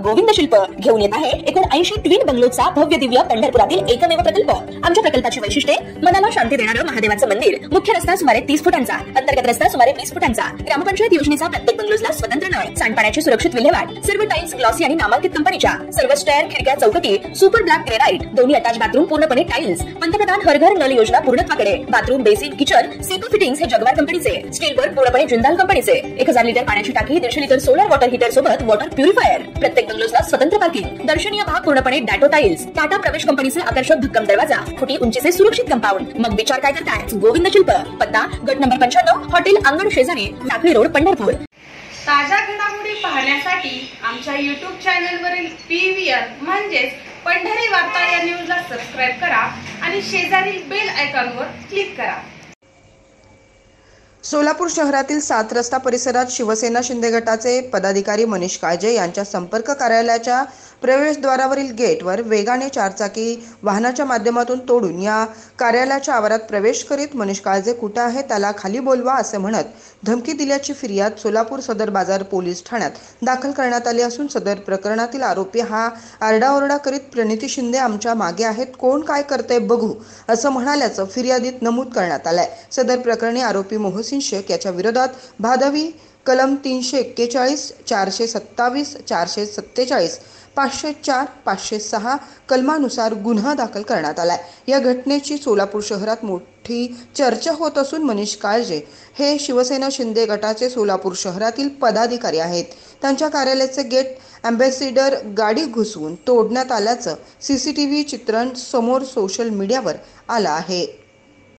गोविंद शिल्प घेऊन येत आहे 79 ट्विन बंगलोचा भव्य दिव्य पंढरपुरातील एकमेव प्रकल्प। आमच्या प्रकल्पाची वैशिष्ट्ये मनाला शांती देणारं महादेवाचं मंदिर, मुख्य रस्ता सुमारे 30 फुटांचा, अंतर्गत रस्ता सुमारे 20 फुटांचा, ग्रामपंचायत योजनेचा प्रत्येक बंगलोजला स्वतंत्र नळ, सांडपाण्याची सुरक्षित विल्हेवाट, सर्व टाइल्स ग्लॉसी आणि नामांकित कंपनीच्या, सर्व स्टेअर, खिडक्या, चौकटी सुपर ब्लॅक ग्रेनाइट, दोन्ही अटॅच बाथरूम पूर्णपणे टाइल्स, पंतप्रधान हर घर नल योजना पूर्णत्वाकडे, bathroom, basin, kitchen, CP fittings हे जगवार कंपनीचे, स्टील वर्क पूर्णपणे जिंदाल कंपनीचे, 1000 लिटर पाण्याची टाकी, 150 लिटर सोलर वॉटर हीटर सोबत वॉटर प्युरिफायर, प्रत्येक बंगलोजला स्वतंत्र पार्किंग, दर्शनीय भाग पूर्णपणे डॅटो टाइल्स, टाटा प्रवेश कंपनीचे आकर्षक भक्कम दरवाजा, फुटी उंचीचे सुरक्षित कंपाऊंड। मग विचार काय करताय? गोविंद शिल्प, पत्ता गट नंबर 95, हॉटेल अंगण शेजारी, टाकळी रोड, पंढरपूर। ताज्या घडामोडी पाहण्यासाठी आमच्या YouTube चॅनलवरील PVR म्हणजेच पंढरी वार्ता या न्यूजला सबस्क्राइब करा आणि शेजारील बेल आयकॉनवर क्लिक करा। सोलापूर शहरातील 7 रस्ता परिसरात शिवसेना शिंदे गटाचे पदाधिकारी मनीष काळजे यांच्या संपर्क कार्यालयाच्या प्रवेशद्वारावरील गेटवर वेगाने चारचाकी वाहनाच्या माध्यमातून तोडून या कार्यालयाच्या आवारात प्रवेश करीत मनीष काळजे कुठे आहे त्याला खाली बोलवा असे म्हणत धमकी दिल्याची फिर्याद सोलापूर सदर बाजार पोलीस ठाण्यात दाखल करण्यात आली असून सदर प्रकरणातील आरोपी हा आरडाओरडा करीत प्रणिती शिंदे आमच्या मागे आहेत, कोण काय करते बघू असं म्हणाल्याचं फिर्यादीत नमूद करण्यात आलंय। सदर प्रकरणी आरोपी मोहसिन शेख याच्या विरोधात भादवी कलम 341, 427, 447, 504, 506 कलमानुसार गुन्हा दाखल करण्यात आलाय। या घटनेची सोलापूर शहरात मोठी चर्चा होत असून मनीष काळजे हे शिवसेना शिंदे गटाचे सोलापूर शहरातील पदाधिकारी आहेत। त्यांच्या कार्यालयाचे गेट अँबॅसिडर गाडी घुसवून तोडण्यात आल्याचं CCTV चित्रण समोर सोशल मीडियावर आलं आहे।